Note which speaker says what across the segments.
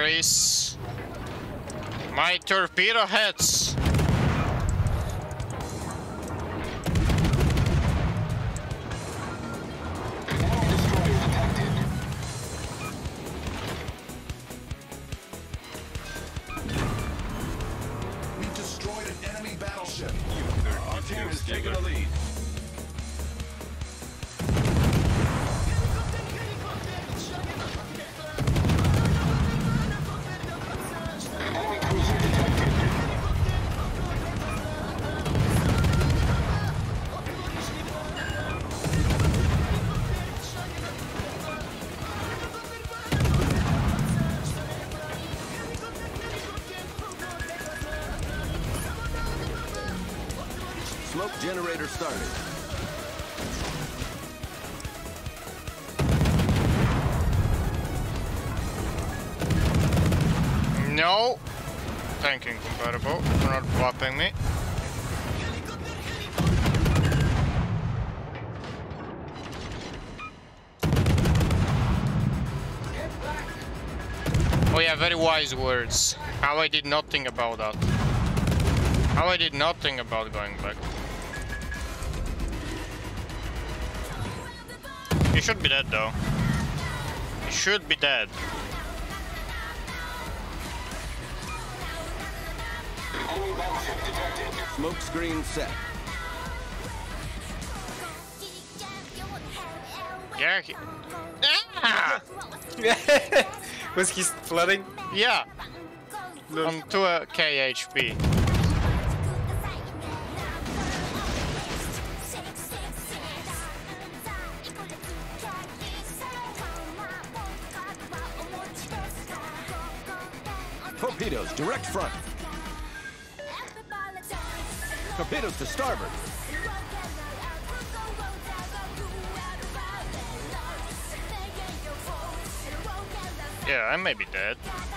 Speaker 1: boys. My torpedo heads.
Speaker 2: We've destroyed an enemy battleship. Our team is taking the lead.
Speaker 3: Smoke generator started.
Speaker 1: No. Thank you, incompatible, for not whopping me. Oh yeah, very wise words. How I did nothing about that. How I did nothing about going back. You should be dead though. You should be dead.
Speaker 3: Smoke screen set.
Speaker 1: Yeah. Ah!
Speaker 4: Was he flooding?
Speaker 1: Yeah. On 2k HP.
Speaker 3: Torpedoes, direct front. Torpedoes to starboard.
Speaker 1: Yeah, I may be dead.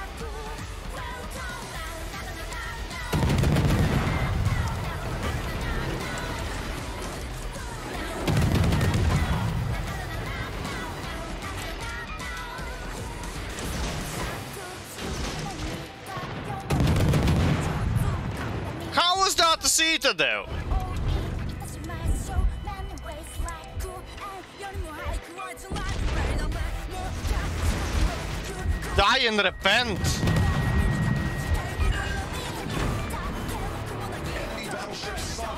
Speaker 1: How was that the Citadel? Die and repent.
Speaker 2: Enemy battleship sunk.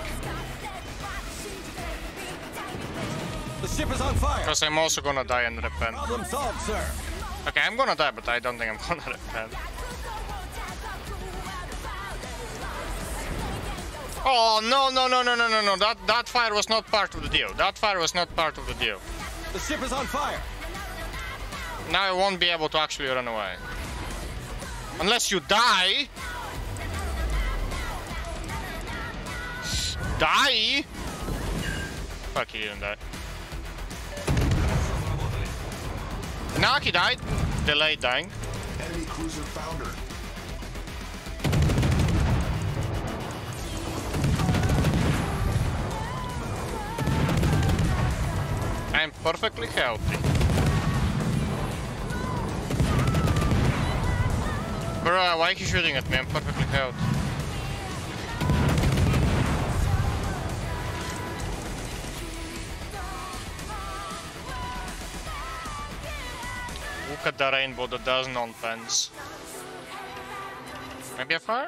Speaker 3: The ship is on fire.
Speaker 1: Because I'm also gonna die and repent.
Speaker 3: Problem solved, sir.
Speaker 1: Okay, I'm gonna die, but I don't think I'm gonna repent. Oh no no no no no no no! That fire was not part of the deal. That fire was not part of the deal.
Speaker 3: The ship is on fire.
Speaker 1: Now I won't be able to actually run away. Unless you die. Die? Fuck, he didn't die. Now he died. Delayed dying.
Speaker 2: Enemy cruiser foundered.
Speaker 1: I'm perfectly healthy. Bro, why are you shooting at me? I'm perfectly healthy. Look at the rainbow that does non-fence. Maybe a fire?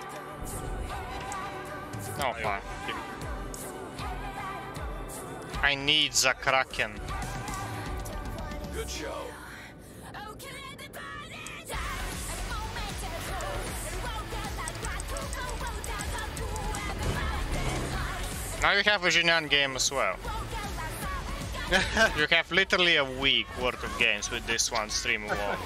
Speaker 1: No fire. I need the Kraken.
Speaker 2: Good show.
Speaker 1: Now you have a Jinan game as well. You have literally a week worth of games with this one stream alone.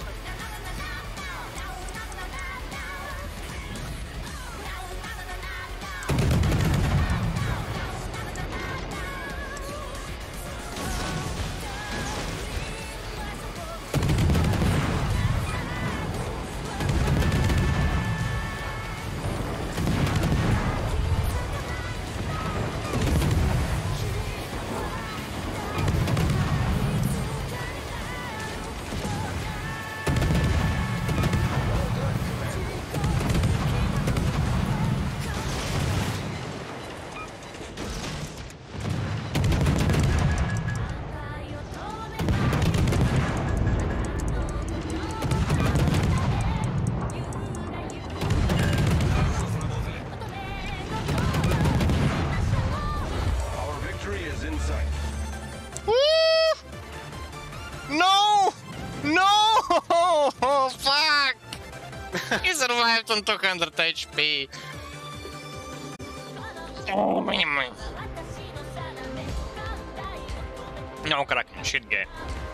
Speaker 1: He survived on 200 HP. Oh, man. No cracking, shit game.